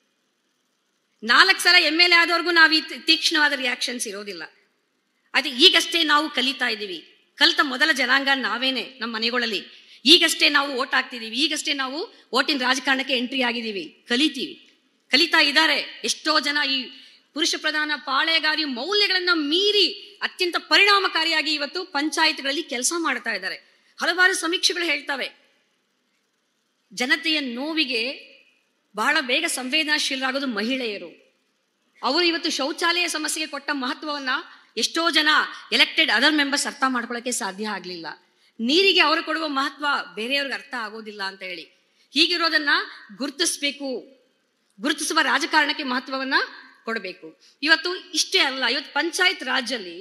4 ಸಲ MLA ಆದವ್ರಿಗೂ ನಾವು ಈ ತೀಕ್ಷ್ಣವಾದ ರಿಯಾಕ್ಷನ್ಸ್ ಇರೋದಿಲ್ಲ. ಅದೇ ಈಗಷ್ಟೇ ನಾವು ಕಲಿತಾ ಇದ್ದೀವಿ. ಕಲಿತ ಮೊದಲ ಜನಾಂಗ ನಾವೇನೆ ನಮ್ಮ ಮನೆಗಳಲ್ಲಿ. ಈಗಷ್ಟೇ ನಾವು ಓಟ್ ಹಾಕ್ತಿದೀವಿ, ಈಗಷ್ಟೇ ನಾವು ಓಟಿನ ರಾಜಕಾರಣಕ್ಕೆ ಎಂಟ್ರಿ ಆಗಿದ್ದೀವಿ, ಕಲಿತಾ ಇದ್ದಾರೆ. ಎಷ್ಟೋ ಜನ ಈ ಪುರುಷ ಪ್ರಧಾನ ಪಾಳೆಗಾರಿ ಮೌಲ್ಯಗಳನ್ನ ಮೀರಿ ಅತ್ಯಂತ ಪರಿಣಾಮಕಾರಿಯಾಗಿ ಇವತ್ತು ಪಂಚಾಯತ್ಗಳಲ್ಲಿ ಕೆಲಸ ಮಾಡ್ತಾ ಇದ್ದಾರೆ. ಹಲವಾರು ಸಮೀಕ್ಷೆಗಳು ಹೇಳ್ತವೆ, ಜನತೆಯ ನೋವಿಗೆ ಬಹಳ ಬೇಗ ಸಂವೇದನಾಶೀಲರಾಗೋದು ಮಹಿಳೆಯರು. ಅವರು ಇವತ್ತು ಶೌಚಾಲಯ ಸಮಸ್ಯೆಗೆ ಕೊಟ್ಟ ಮಹತ್ವವನ್ನ ಎಷ್ಟೋ ಜನ ಎಲೆಕ್ಟೆಡ್ ಅದರ್ ಮೆಂಬರ್ಸ್ ಅರ್ಥ ಮಾಡ್ಕೊಳ್ಳೋಕೆ ಸಾಧ್ಯ ಆಗ್ಲಿಲ್ಲ. ನೀರಿಗೆ ಅವರು ಕೊಡುವ ಮಹತ್ವ ಬೇರೆಯವ್ರಿಗೆ ಅರ್ಥ ಆಗೋದಿಲ್ಲ ಅಂತ ಹೇಳಿ. ಹೀಗಿರೋದನ್ನ ಗುರುತಿಸುವ ರಾಜಕಾರಣಕ್ಕೆ ಮಹತ್ವವನ್ನ ಕೊಡಬೇಕು. ಇವತ್ತು ಇಷ್ಟೇ ಅಲ್ಲ, ಇವತ್ತು ಪಂಚಾಯತ್ ರಾಜ್ಯಲ್ಲಿ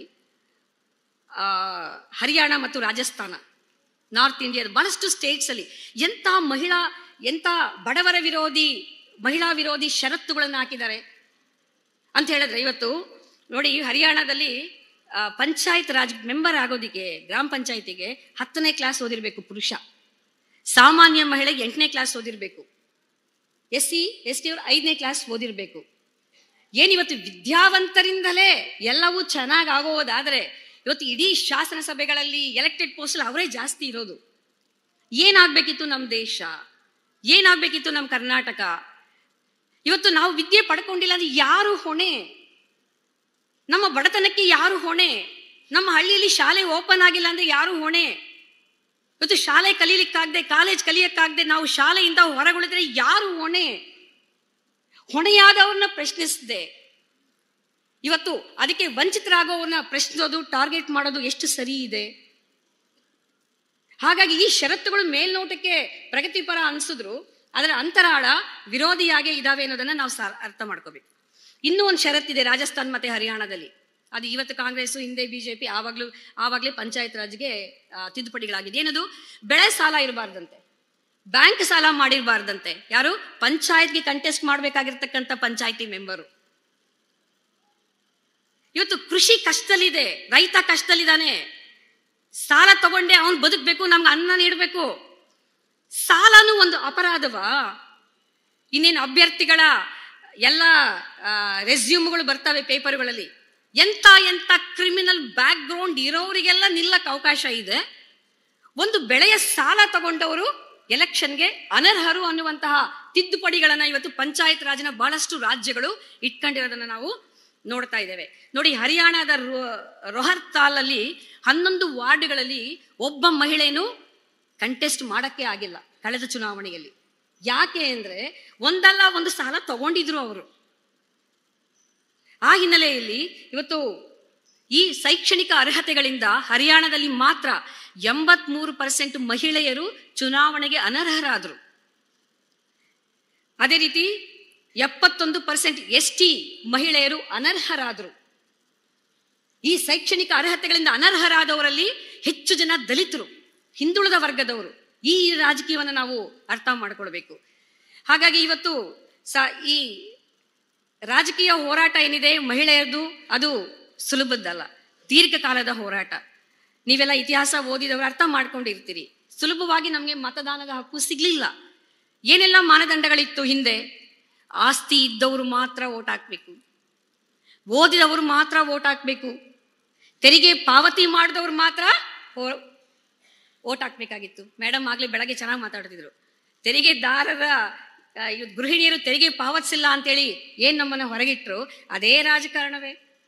ಹರಿಯಾಣ ಮತ್ತು ರಾಜಸ್ಥಾನ, ನಾರ್ತ್ ಇಂಡಿಯಾದ ಬಹಳಷ್ಟು ಸ್ಟೇಟ್ಸ್ ಅಲ್ಲಿ ಎಂತ ಬಡವರ ವಿರೋಧಿ ಮಹಿಳಾ ವಿರೋಧಿ ಷರತ್ತುಗಳನ್ನು ಹಾಕಿದ್ದಾರೆ ಅಂತ ಹೇಳಿದ್ರೆ, ಇವತ್ತು ನೋಡಿ ಹರಿಯಾಣದಲ್ಲಿ ಪಂಚಾಯತ್ ರಾಜ್ ಮೆಂಬರ್ ಆಗೋದಿಕ್ಕೆ ಗ್ರಾಮ ಪಂಚಾಯತಿಗೆ 10ನೇ ಕ್ಲಾಸ್ ಓದಿರ್ಬೇಕು ಪುರುಷ, ಸಾಮಾನ್ಯ ಮಹಿಳೆಗೆ 8ನೇ ಕ್ಲಾಸ್ ಓದಿರ್ಬೇಕು, SC ST ಅವರು 5ನೇ ಕ್ಲಾಸ್ ಓದಿರ್ಬೇಕು. ಏನಿವತ್ತು ವಿದ್ಯಾವಂತರಿಂದಲೇ ಎಲ್ಲವೂ ಚೆನ್ನಾಗಿ ಆಗೋದಾದ್ರೆ ಇವತ್ತು ಇಡೀ ಶಾಸನ ಸಭೆಗಳಲ್ಲಿ ಎಲೆಕ್ಟೆಡ್ ಪೋಸ್ಟ್ ಅವರೇ ಜಾಸ್ತಿ ಇರೋದು. ಏನಾಗ್ಬೇಕಿತ್ತು ನಮ್ಮ ದೇಶ, ಏನಾಗ್ಬೇಕಿತ್ತು ನಮ್ಮ ಕರ್ನಾಟಕ? ಇವತ್ತು ನಾವು ವಿದ್ಯೆ ಪಡ್ಕೊಂಡಿಲ್ಲ ಅಂದ್ರೆ ಯಾರು ಹೊಣೆ? ನಮ್ಮ ಬಡತನಕ್ಕೆ ಯಾರು ಹೊಣೆ? ನಮ್ಮ ಹಳ್ಳಿಯಲ್ಲಿ ಶಾಲೆ ಓಪನ್ ಆಗಿಲ್ಲ ಅಂದ್ರೆ ಯಾರು ಹೊಣೆ? ಇವತ್ತು ಶಾಲೆ ಕಲೀಲಿಕ್ಕಾಗದೆ, ಕಾಲೇಜ್ ಕಲಿಯಕ್ಕಾಗದೆ ನಾವು ಶಾಲೆಯಿಂದ ಹೊರಗುಳಿದ್ರೆ ಯಾರು ಹೊಣೆ? ಹೊಣೆಯಾದವ್ರನ್ನ ಪ್ರಶ್ನಿಸದೆ ಇವತ್ತು ಅದಕ್ಕೆ ವಂಚಿತರಾಗೋವ್ರನ್ನ ಪ್ರಶ್ನಿಸೋದು, ಟಾರ್ಗೆಟ್ ಮಾಡೋದು ಎಷ್ಟು ಸರಿ ಇದೆ? ಹಾಗಾಗಿ ಈ ಷರತ್ತುಗಳು ಮೇಲ್ನೋಟಕ್ಕೆ ಪ್ರಗತಿಪರ ಅನ್ಸಿದ್ರು ಅದರ ಅಂತರಾಳ ವಿರೋಧಿಯಾಗೇ ಇದಾವೆ ಅನ್ನೋದನ್ನ ನಾವು ಅರ್ಥ ಮಾಡ್ಕೋಬೇಕು. ಇನ್ನೂ ಒಂದು ಷರತ್ತಿದೆ ರಾಜಸ್ಥಾನ್ ಮತ್ತೆ ಹರಿಯಾಣದಲ್ಲಿ. ಅದು ಇವತ್ತು ಕಾಂಗ್ರೆಸ್, ಹಿಂದೆ BJP, ಆವಾಗಲೇ ಪಂಚಾಯತ್ ರಾಜ್ಗೆ ತಿದ್ದುಪಡಿಗಳಾಗಿದೆ. ಏನದು? ಬೆಳೆ ಸಾಲ ಇರಬಾರ್ದಂತೆ, ಬ್ಯಾಂಕ್ ಸಾಲ ಮಾಡಿರಬಾರ್ದಂತೆ. ಯಾರು? ಪಂಚಾಯತ್ಗೆ ಕಂಟೆಸ್ಟ್ ಮಾಡ್ಬೇಕಾಗಿರ್ತಕ್ಕಂಥ ಪಂಚಾಯತಿ ಮೆಂಬರು. ಇವತ್ತು ಕೃಷಿ ಕಷ್ಟದಲ್ಲಿದೆ, ರೈತ ಕಷ್ಟದಲ್ಲಿದ್ದಾನೆ, ಸಾಲ ತಗೊಂಡೆ ಅವನು ಬದುಕಬೇಕು, ನಮ್ಗೆ ಅನ್ನ ನೀಡಬೇಕು. ಸಾಲನೂ ಒಂದು ಅಪರಾಧವಾ? ಇನ್ನೇನು ಅಭ್ಯರ್ಥಿಗಳ ಎಲ್ಲ ರೆಸ್ಯೂಮ್ಗಳು ಬರ್ತವೆ ಪೇಪರ್ಗಳಲ್ಲಿ, ಎಂತ ಕ್ರಿಮಿನಲ್ ಬ್ಯಾಕ್ ಗ್ರೌಂಡ್ ಇರೋರಿಗೆಲ್ಲ ನಿಲ್ಲಕ್ಕೆ ಅವಕಾಶ ಇದೆ. ಒಂದು ಬೆಳೆಯ ಸಾಲ ತಗೊಂಡವರು ಎಲೆಕ್ಷನ್ಗೆ ಅನರ್ಹರು ಅನ್ನುವಂತಹ ತಿದ್ದುಪಡಿಗಳನ್ನ ಇವತ್ತು ಪಂಚಾಯತ್ ರಾಜ್ನ ಬಹಳಷ್ಟು ರಾಜ್ಯಗಳು ಇಟ್ಕೊಂಡಿರೋದನ್ನ ನಾವು ನೋಡ್ತಾ ಇದ್ದೇವೆ. ನೋಡಿ, ಹರಿಯಾಣದ ರೋಹರ್ತಾಲಲ್ಲಿ 11 ವಾರ್ಡ್ಗಳಲ್ಲಿ ಒಬ್ಬ ಮಹಿಳೆನೂ ಕಂಟೆಸ್ಟ್ ಮಾಡಕ್ಕೆ ಆಗಿಲ್ಲ ಕಳೆದ ಚುನಾವಣೆಯಲ್ಲಿ. ಯಾಕೆ ಅಂದ್ರೆ ಒಂದಲ್ಲ ಒಂದು ಸಾಲ ತಗೊಂಡಿದ್ರು ಅವರು. ಆ ಹಿನ್ನೆಲೆಯಲ್ಲಿ ಇವತ್ತು ಈ ಶೈಕ್ಷಣಿಕ ಅರ್ಹತೆಗಳಿಂದ ಹರಿಯಾಣದಲ್ಲಿ ಮಾತ್ರ 83% ಮಹಿಳೆಯರು ಚುನಾವಣೆಗೆ ಅನರ್ಹರಾದರು. ಅದೇ ರೀತಿ 71% ST ಮಹಿಳೆಯರು ಅನರ್ಹರಾದರು. ಈ ಶೈಕ್ಷಣಿಕ ಅರ್ಹತೆಗಳಿಂದ ಅನರ್ಹರಾದವರಲ್ಲಿ ಹೆಚ್ಚು ಜನ ದಲಿತರು, ಹಿಂದುಳಿದ ವರ್ಗದವರು. ಈ ರಾಜಕೀಯವನ್ನು ನಾವು ಅರ್ಥ ಮಾಡಿಕೊಳ್ಬೇಕು. ಹಾಗಾಗಿ ಇವತ್ತು ಈ ರಾಜಕೀಯ ಹೋರಾಟ ಏನಿದೆ ಮಹಿಳೆಯರದು, ಅದು ಸುಲಭದ್ದಲ್ಲ, ದೀರ್ಘಕಾಲದ ಹೋರಾಟ. ನೀವೆಲ್ಲ ಇತಿಹಾಸ ಓದಿದವರು ಅರ್ಥ ಮಾಡ್ಕೊಂಡಿರ್ತೀರಿ. ಸುಲಭವಾಗಿ ನಮಗೆ ಮತದಾನದ ಹಕ್ಕು ಸಿಗ್ಲಿಲ್ಲ. ಏನೆಲ್ಲ ಮಾನದಂಡಗಳಿತ್ತು ಹಿಂದೆ? ಆಸ್ತಿ ಇದ್ದವರು ಮಾತ್ರ ಓಟ್ ಹಾಕ್ಬೇಕು, ಓದಿದವರು ಮಾತ್ರ ಓಟ್ ಹಾಕ್ಬೇಕು, ತೆರಿಗೆ ಪಾವತಿ ಮಾಡಿದವರು ಮಾತ್ರ ಓಟ್ ಹಾಕ್ಬೇಕಾಗಿತ್ತು. ಮೇಡಮ್ ಆಗ್ಲೇ ಬೆಳಗ್ಗೆ ಚೆನ್ನಾಗಿ ಮಾತಾಡ್ತಿದ್ರು. ತೆರಿಗೆದಾರರ ಗೃಹಿಣಿಯರು ತೆರಿಗೆ ಪಾವತಿಸಿಲ್ಲ ಅಂತೇಳಿ ಏನ್ ನಮ್ಮನ್ನ ಹೊರಗಿಟ್ರು, ಅದೇ ರಾಜಕಾರಣವೇ.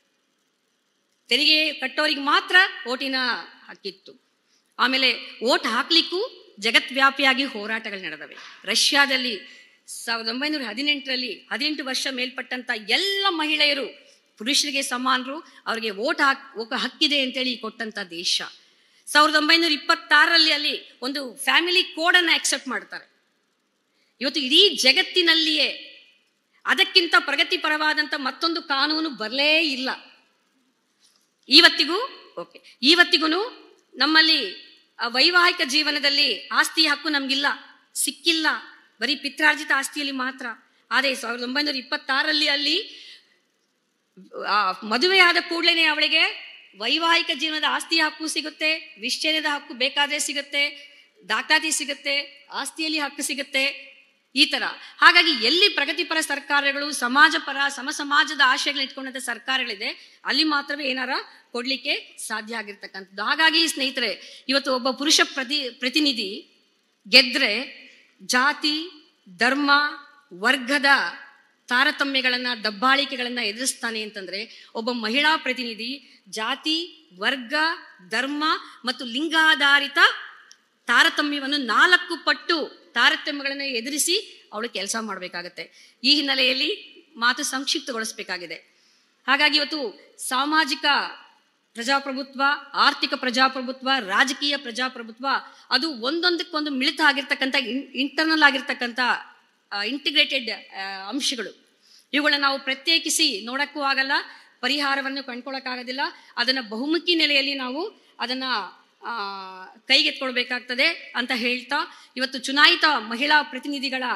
ತೆರಿಗೆ ಕಟ್ಟೋರಿಗೆ ಮಾತ್ರ ಓಟಿನ ಹಕ್ಕಿತ್ತು. ಆಮೇಲೆ ಓಟ್ ಹಾಕ್ಲಿಕ್ಕೂ ಜಗತ್ವ್ಯಾಪಿಯಾಗಿ ಹೋರಾಟಗಳು ನಡೆದವೆ. ರಷ್ಯಾದಲ್ಲಿ 1918ರಲ್ಲಿ 18 ವರ್ಷ ಮೇಲ್ಪಟ್ಟಂತ ಎಲ್ಲ ಮಹಿಳೆಯರು ಪುರುಷರಿಗೆ ಸಮಾನರು, ಅವರಿಗೆ ಓಟ್ ಹಕ್ಕಿದೆ ಅಂತೇಳಿ ಕೊಟ್ಟಂತ ದೇಶ. 1926ರಲ್ಲಿ ಅಲ್ಲಿ ಒಂದು ಫ್ಯಾಮಿಲಿ ಕೋಡ್ ಅನ್ನು ಆಕ್ಸೆಪ್ಟ್ ಮಾಡ್ತಾರೆ. ಇವತ್ತು ಇಡೀ ಜಗತ್ತಿನಲ್ಲಿಯೇ ಅದಕ್ಕಿಂತ ಪ್ರಗತಿಪರವಾದಂಥ ಮತ್ತೊಂದು ಕಾನೂನು ಬರಲೇ ಇಲ್ಲ ಇವತ್ತಿಗೂ ನಮ್ಮಲ್ಲಿ ವೈವಾಹಿಕ ಜೀವನದಲ್ಲಿ ಆಸ್ತಿ ಹಕ್ಕು ನಮಗಿಲ್ಲ, ಸಿಕ್ಕಿಲ್ಲ, ಬರೀ ಪಿತ್ರಾರ್ಜಿತ ಆಸ್ತಿಯಲ್ಲಿ ಮಾತ್ರ. ಆದರೆ 1926ರಲ್ಲಿ ಅಲ್ಲಿ ಮದುವೆಯಾದ ಕೂಡಲೇ ಅವಳಿಗೆ ವೈವಾಹಿಕ ಜೀವನದ ಆಸ್ತಿ ಹಕ್ಕು ಸಿಗುತ್ತೆ, ವಿಚ್ಛೇದದ ಹಕ್ಕು ಬೇಕಾದ್ರೆ ಸಿಗುತ್ತೆ, ದಾಖಲಾತಿ ಸಿಗುತ್ತೆ, ಆಸ್ತಿಯಲ್ಲಿ ಹಕ್ಕು ಸಿಗುತ್ತೆ, ಈ ತರ. ಹಾಗಾಗಿ ಎಲ್ಲಿ ಪ್ರಗತಿಪರ ಸರ್ಕಾರಗಳು, ಸಮಾಜಪರ ಸಮಾಜದ ಆಶಯಗಳನ್ನ ಇಟ್ಕೊಂಡಂತ ಸರ್ಕಾರಗಳಿದೆ ಅಲ್ಲಿ ಮಾತ್ರವೇ ಏನಾರ ಕೊಡ್ಲಿಕ್ಕೆ ಸಾಧ್ಯ ಆಗಿರ್ತಕ್ಕಂಥದ್ದು. ಹಾಗಾಗಿ ಸ್ನೇಹಿತರೆ, ಇವತ್ತು ಒಬ್ಬ ಪುರುಷ ಪ್ರತಿನಿಧಿ ಗೆದ್ರೆ ಜಾತಿ, ಧರ್ಮ, ವರ್ಗದ ತಾರತಮ್ಯಗಳನ್ನ, ದಬ್ಬಾಳಿಕೆಗಳನ್ನ ಎದುರಿಸ್ತಾನೆ ಅಂತಂದ್ರೆ, ಒಬ್ಬ ಮಹಿಳಾ ಪ್ರತಿನಿಧಿ ಜಾತಿ, ವರ್ಗ, ಧರ್ಮ ಮತ್ತು ಲಿಂಗಾಧಾರಿತ ತಾರತಮ್ಯವನ್ನು 4 ಪಟ್ಟು ತಾರತಮ್ಯಗಳನ್ನು ಎದುರಿಸಿ ಅವಳು ಕೆಲಸ ಮಾಡಬೇಕಾಗತ್ತೆ. ಈ ಹಿನ್ನೆಲೆಯಲ್ಲಿ ಮಾತು ಸಂಕ್ಷಿಪ್ತಗೊಳಿಸಬೇಕಾಗಿದೆ. ಹಾಗಾಗಿ ಇವತ್ತು ಸಾಮಾಜಿಕ ಪ್ರಜಾಪ್ರಭುತ್ವ, ಆರ್ಥಿಕ ಪ್ರಜಾಪ್ರಭುತ್ವ, ರಾಜಕೀಯ ಪ್ರಜಾಪ್ರಭುತ್ವ ಅದು ಒಂದೊಂದಕ್ಕೊಂದು ಮಿಳಿತ ಆಗಿರ್ತಕ್ಕಂಥ ಇಂಟರ್ನಲ್ ಆಗಿರ್ತಕ್ಕಂಥ ಇಂಟಿಗ್ರೇಟೆಡ್ ಅಂಶಗಳು. ಇವುಗಳನ್ನ ನಾವು ಪ್ರತ್ಯೇಕಿಸಿ ನೋಡಕ್ಕೂ ಆಗಲ್ಲ, ಪರಿಹಾರವನ್ನು ಕಂಡುಕೊಳ್ಳೋಕ್ಕಾಗೋದಿಲ್ಲ. ಅದನ್ನು ಬಹುಮುಖಿ ನೆಲೆಯಲ್ಲಿ ನಾವು ಅದನ್ನು ಕೈಗೆತ್ಕೊಳ್ಬೇಕಾಗ್ತದೆ ಅಂತ ಹೇಳ್ತಾ, ಇವತ್ತು ಚುನಾಯಿತ ಮಹಿಳಾ ಪ್ರತಿನಿಧಿಗಳ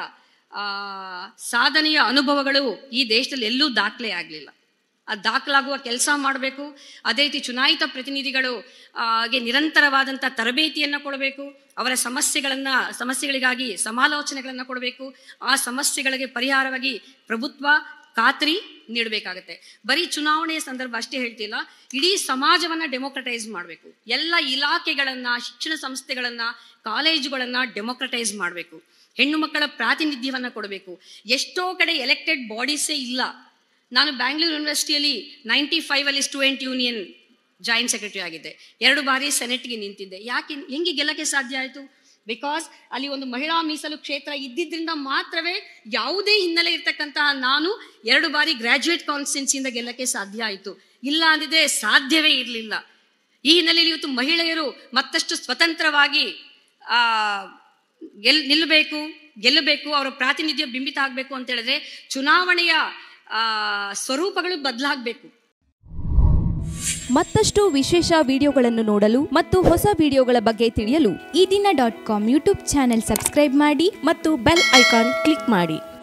ಸಾಧನೆಯ ಅನುಭವಗಳು ಈ ದೇಶದಲ್ಲಿ ಎಲ್ಲೂ ದಾಖಲೆ ಆಗಲಿಲ್ಲ. ಅದು ದಾಖಲಾಗುವ ಕೆಲಸ ಮಾಡಬೇಕು. ಅದೇ ರೀತಿ ಚುನಾಯಿತ ಪ್ರತಿನಿಧಿಗಳು ಗೆ ನಿರಂತರವಾದಂಥ ತರಬೇತಿಯನ್ನು ಕೊಡಬೇಕು. ಅವರ ಸಮಸ್ಯೆಗಳಿಗಾಗಿ ಸಮಾಲೋಚನೆಗಳನ್ನು ಕೊಡಬೇಕು. ಆ ಸಮಸ್ಯೆಗಳಿಗೆ ಪರಿಹಾರವಾಗಿ ಪ್ರಭುತ್ವ ಖಾತ್ರಿ ನೀಡಬೇಕಾಗತ್ತೆ. ಬರೀ ಚುನಾವಣೆಯ ಸಂದರ್ಭ ಅಷ್ಟೇ ಹೇಳ್ತಿಲ್ಲ, ಇಡೀ ಸಮಾಜವನ್ನ ಡೆಮೋಕ್ರಟೈಸ್ ಮಾಡಬೇಕು. ಎಲ್ಲ ಇಲಾಖೆಗಳನ್ನ, ಶಿಕ್ಷಣ ಸಂಸ್ಥೆಗಳನ್ನ, ಕಾಲೇಜುಗಳನ್ನ ಡೆಮೋಕ್ರಟೈಸ್ ಮಾಡಬೇಕು. ಹೆಣ್ಣು ಮಕ್ಕಳ ಪ್ರಾತಿನಿಧ್ಯವನ್ನ ಕೊಡಬೇಕು. ಎಷ್ಟೋ ಕಡೆ ಎಲೆಕ್ಟೆಡ್ ಬಾಡೀಸೇ ಇಲ್ಲ. ನಾನು ಬ್ಯಾಂಗ್ಳೂರು ಯೂನಿವರ್ಸಿಟಿಯಲ್ಲಿ 95ಅಲ್ಲಿ ಸ್ಟೂಡೆಂಟ್ ಯೂನಿಯನ್ ಜಾಯಿಂಟ್ ಸೆಕ್ರೆಟರಿ ಆಗಿದ್ದೆ. 2 ಬಾರಿ ಸೆನೆಟ್ಗೆ ನಿಂತಿದ್ದೆ. ಹೆಂಗೆ ಗೆಲ್ಲಕ್ಕೆ ಸಾಧ್ಯ ಆಯಿತು? ಬಿಕಾಸ್ ಅಲ್ಲಿ ಒಂದು ಮಹಿಳಾ ಮೀಸಲು ಕ್ಷೇತ್ರ ಇದ್ದಿದ್ರಿಂದ ಮಾತ್ರವೇ ಯಾವುದೇ ಹಿನ್ನೆಲೆ ಇರ್ತಕ್ಕಂತಹ ನಾನು 2 ಬಾರಿ ಗ್ರಾಜ್ಯುಯೇಟ್ ಕಾನ್ಸ್ಟಿಟ್ಯೂನ್ಸಿಯಿಂದ ಗೆಲ್ಲಕ್ಕೆ ಸಾಧ್ಯ ಆಯಿತು. ಇಲ್ಲ ಅಂದಿದ್ರೆ ಸಾಧ್ಯವೇ ಇರಲಿಲ್ಲ. ಈ ಹಿನ್ನೆಲೆಯಲ್ಲಿ ಇವತ್ತು ಮಹಿಳೆಯರು ಮತ್ತಷ್ಟು ಸ್ವತಂತ್ರವಾಗಿ ಗೆಲ್ಲಬೇಕು, ಅವರ ಪ್ರಾತಿನಿಧ್ಯ ಬಿಂಬಿತ ಆಗಬೇಕು ಅಂತ ಹೇಳಿದ್ರೆ ಚುನಾವಣೆಯ ಸ್ವರೂಪಗಳು ಬದಲಾಗಬೇಕು. ಮತ್ತಷ್ಟು ವಿಶೇಷ ವಿಡಿಯೋಗಳನ್ನು ನೋಡಲು ಮತ್ತು ಹೊಸ ವಿಡಿಯೋಗಳ ಬಗ್ಗೆ ತಿಳಿಯಲು ಈ ದಿನ .com ಯೂಟ್ಯೂಬ್ ಚಾನೆಲ್ ಸಬ್ಸ್ಕ್ರೈಬ್ ಮಾಡಿ ಮತ್ತು ಬೆಲ್ ಐಕಾನ್ ಕ್ಲಿಕ್ ಮಾಡಿ.